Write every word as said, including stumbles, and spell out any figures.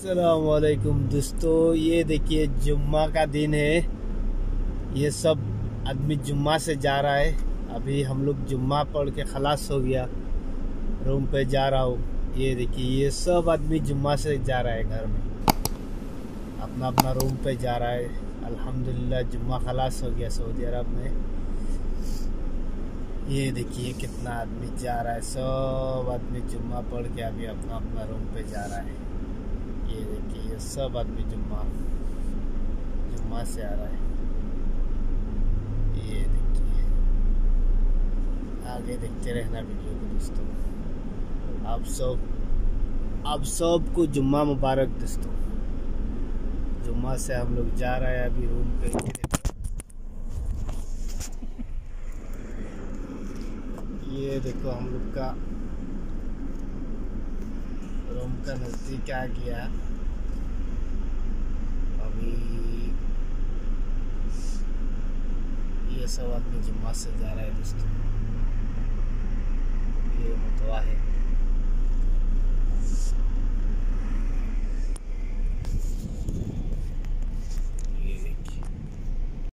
अस्सलामुअलैकुम दोस्तों, ये देखिए जुम्मा का दिन है। ये सब आदमी जुम्मा से जा रहा है। अभी हम लोग जुम्मा पढ़ के खलास हो गया, रूम पे जा रहा हूँ। ये देखिए ये सब आदमी जुम्मा से जा रहा है, घर में अपना अपना रूम पे जा रहा है। अल्हम्दुलिल्लाह जुम्मा खलास हो गया सऊदी अरब में। ये देखिए कितना आदमी जा रहा है, सब आदमी जुम्मा पढ़ के अभी अपना अपना रूम पे जा रहा है। ये देखिए ये सब आदमी जुम्मा जुम्मा से आ रहा है। ये देखिए, आगे देखते रहना वीडियो को दोस्तों। आप सब आप सबको जुम्मा मुबारक दोस्तों। जुम्मा से हम लोग जा रहे हैं अभी रूम पे। ये देखो हम लोग का रूम का नज़दीक आ गया। अभी ये सब आदमी जुम्मा से जा रहा है दोस्तों।